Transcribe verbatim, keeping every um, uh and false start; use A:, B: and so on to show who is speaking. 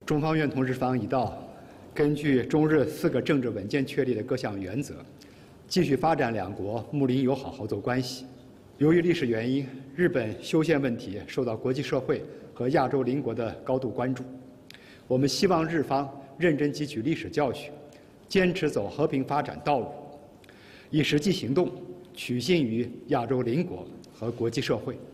A: 中方愿同日方一道，根据中日四个政治稳健确立的各项原则，继续发展两国睦邻友好合作关系。由于历史原因，日本修宪问题受到国际社会和亚洲邻国的高度关注。我们希望日方认真汲取历史教训，坚持走和平发展道路，以实际行动取信于亚洲邻国和国际社会。